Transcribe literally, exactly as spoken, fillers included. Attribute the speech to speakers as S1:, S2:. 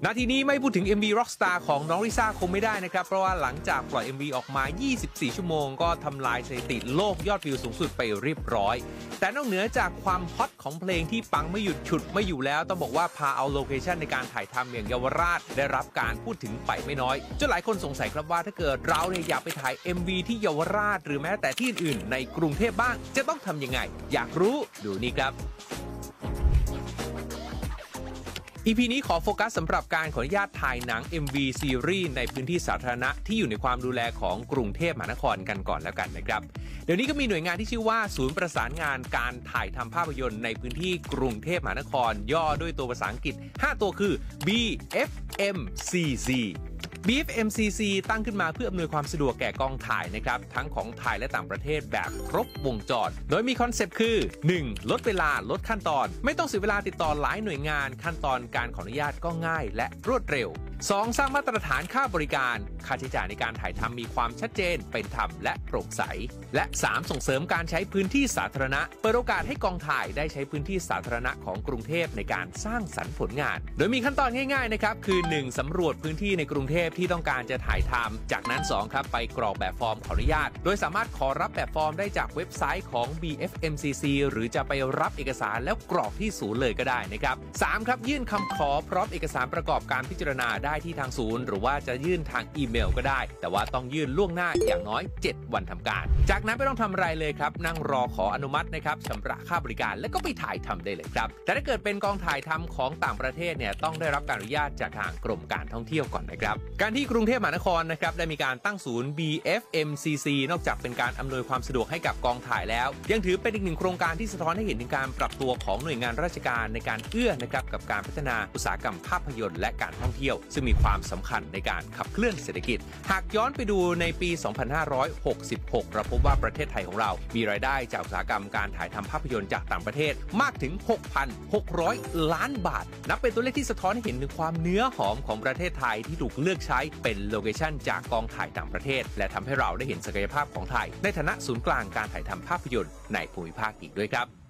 S1: นาทีนี้ไม่พูดถึง เอ็ม วี Rockstar ของน้องลิซ่าคงไม่ได้นะครับเพราะว่าหลังจากปล่อย เอ็ม วี ออกมา ยี่สิบสี่ ชั่วโมงก็ทำลายสถิติโลกยอดวิวสูงสุดไปเรียบร้อยแต่นอกเหนือจากความฮอตของเพลงที่ปังไม่หยุดฉุดไม่อยู่แล้วต้องบอกว่าพาเอาโลเคชั่นในการถ่ายทำอย่างเยาวราชได้รับการพูดถึงไปไม่น้อยจนหลายคนสงสัยครับว่าถ้าเกิดเราเนี่ยอยากไปถ่าย เอ็ม วี ที่เยาวราชหรือแม้แต่ที่อื่นๆในกรุงเทพบ้างจะต้องทำยังไงอยากรู้ดูนี่ครับอี พี นี้ขอโฟกัสสำหรับการขออนุญาตถ่ายหนัง เอ็ม วี ซีรีส์ในพื้นที่สาธารณะที่อยู่ในความดูแลของกรุงเทพมหานครกันก่อนแล้วกันนะครับเดี๋ยวนี้ก็มีหน่วยงานที่ชื่อว่าศูนย์ประสานงานการถ่ายทำภาพยนตร์ในพื้นที่กรุงเทพมหานครย่อด้วยตัวภาษาอังกฤษห้าตัวคือ บี เอฟ เอ็ม ซี ซี บี เอฟ เอ็ม ซี ซี ตั้งขึ้นมาเพื่ออำนวยความสะดวกแก่กองถ่ายนะครับทั้งของไทยและต่างประเทศแบบครบวงจรโดยมีคอนเซปต์คือ หนึ่ง ลดเวลาลดขั้นตอนไม่ต้องเสียเวลาติดต่อหลายหน่วยงานขั้นตอนการขออนุญาตก็ง่ายและรวดเร็ว สอง สร้างมาตรฐานค่าบริการค่าใช้จ่ายในการถ่ายทำมีความชัดเจนเป็นธรรมและโปร่งใสและ สาม ส่งเสริมการใช้พื้นที่สาธารณะเปิดโอกาสให้กองถ่ายได้ใช้พื้นที่สาธารณะของกรุงเทพในการสร้างสรรค์ผลงานโดยมีขั้นตอนง่ายๆนะครับคือ หนึ่ง สำรวจพื้นที่ในกรุงเทพที่ต้องการจะถ่ายทำจากนั้น สอง ครับไปกรอกแบบฟอร์มขออนุญาตโดยสามารถขอรับแบบฟอร์มได้จากเว็บไซต์ของ บี เอฟ เอ็ม ซี ซี หรือจะไปรับเอกสารแล้วกรอกที่ศูนย์เลยก็ได้นะครับ สาม ครับยื่นคำขอพร้อมเอกสารประกอบการพิจารณาได้ที่ทางศูนย์หรือว่าจะยื่นทางอีเมลก็ได้แต่ว่าต้องยื่นล่วงหน้าอย่างน้อยเจ็ดวันทำการจากนั้นไม่ต้องทำอะไรเลยครับนั่งรอขออนุมัตินะครับชำระค่าบริการแล้วก็ไปถ่ายทำได้เลยครับแต่ถ้าเกิดเป็นกองถ่ายทำของต่างประเทศเนี่ยต้องได้รับการอนุญาตจากทางกรมการท่องเที่ยวก่อนนะครับการที่กรุงเทพมหานครนะครับได้มีการตั้งศูนย์ บี เอฟ เอ็ม ซี ซี นอกจากเป็นการอำนวยความสะดวกให้กับกองถ่ายแล้วยังถือเป็นอีกหนึ่งโครงการที่สะท้อนให้เห็นถึงการปรับตัวของหน่วยงานราชการในการเอื้อนะครับกับการพัฒนาอุตสาหกรรมภาพยนตร์และการท่องเที่ยวซึ่งมีความสำคัญในการขับเคลื่อนเศรษฐกิจหากย้อนไปดูในปี สองพันห้าร้อยหกสิบหก เราพบว่าประเทศไทยของเรามีรายได้จากอุตสาหกรรมการถ่ายทำภาพยนตร์จากต่างประเทศมากถึง หกพันหกร้อย ล้านบาทนับเป็นตัวเลขที่สะท้อนให้เห็นถึงความเนื้อหอมของประเทศไทยที่ถูกเลือกใช้เป็นโลเคชั่นจากกองถ่ายต่างประเทศและทำให้เราได้เห็นศักยภาพของไทยในฐานะศูนย์กลางการถ่ายทำภาพยนตร์ในภูมิภาคอีกด้วยครับ